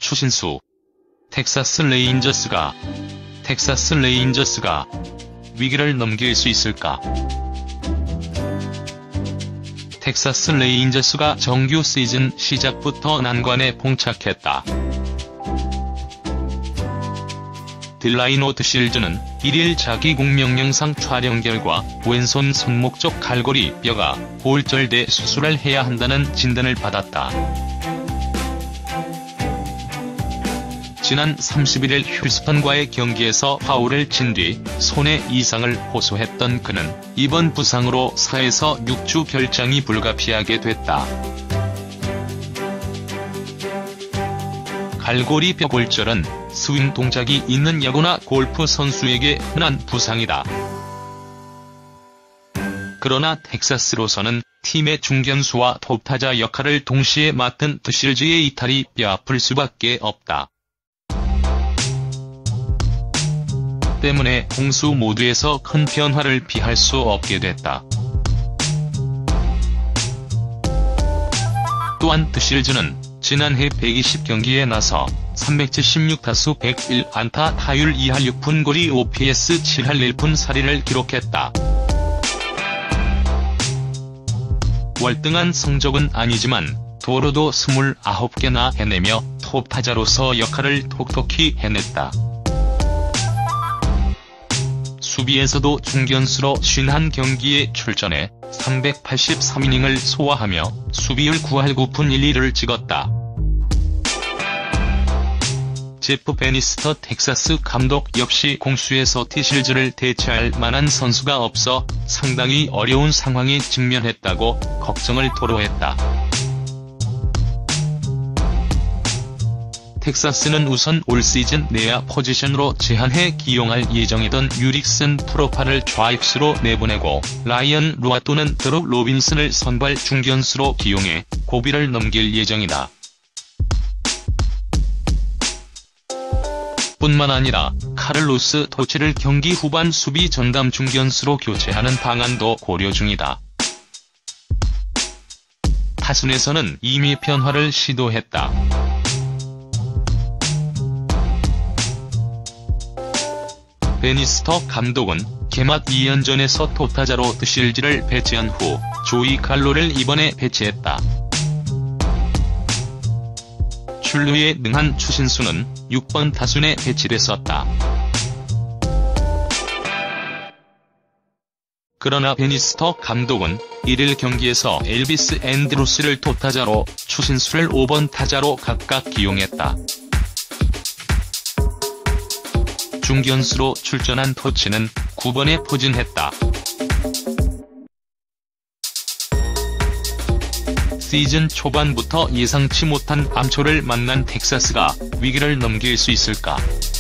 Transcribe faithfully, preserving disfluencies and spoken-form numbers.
추신수. 텍사스 레인저스가 텍사스 레인저스가 위기를 넘길 수 있을까? 텍사스 레인저스가 정규 시즌 시작부터 난관에 봉착했다. 딜라이노 드실즈는 일일 자기 공명영상 촬영 결과 왼손 손목 쪽 갈고리 뼈가 골절돼 수술을 해야 한다는 진단을 받았다. 지난 삼십일일 휴스턴과의 경기에서 파울을 친 뒤 손에 이상을 호소했던 그는 이번 부상으로 사에서 육 주 결장이 불가피하게 됐다. 갈고리 뼈 골절은 스윙 동작이 있는 야구나 골프 선수에게 흔한 부상이다. 그러나 텍사스로서는 팀의 중견수와 톱타자 역할을 동시에 맡은 드실즈의 이탈이 뼈아플 수밖에 없다. 때문에 공수 모두에서 큰 변화를 피할 수 없게 됐다. 또한 드실즈는 지난해 백이십 경기에 나서 삼백칠십육 타수 백일 안타 타율 이 할 육 푼 구리 오피에스 칠 할 일 푼 사 리를 기록했다. 월등한 성적은 아니지만 도루도 스물아홉 개나 해내며 톱타자로서 역할을 톡톡히 해냈다. 수비에서도 중견수로 오십일 경기에 출전해 삼백팔십삼 이닝을 소화하며 수비율 구 할 구 푼 일 리를 찍었다. 제프 베니스터 텍사스 감독 역시 공수에서 드실즈를 대체할 만한 선수가 없어 상당히 어려운 상황에 직면했다고 걱정을 토로했다. 텍사스는 우선 올 시즌 내야 포지션으로 제한해 기용할 예정이던 유릭슨 프로파를 좌익수로 내보내고 라이언 루아 또는 드롭 로빈슨을 선발 중견수로 기용해 고비를 넘길 예정이다. 뿐만 아니라 카를로스 도치를 경기 후반 수비 전담 중견수로 교체하는 방안도 고려 중이다. 타순에서는 이미 변화를 시도했다. 베니스터 감독은 개막 이 연전에서 톱타자로 드실즈를 배치한 후 조이 갈로를 이번에 배치했다. 출루에 능한 추신수는 육 번 타순에 배치됐었다. 그러나 베니스터 감독은 일일 경기에서 엘비스 앤드루스를 톱타자로 추신수를 오 번 타자로 각각 기용했다. 중견수로 출전한 토치는 구 번에 포진했다. 시즌 초반부터 예상치 못한 암초를 만난 텍사스가 위기를 넘길 수 있을까?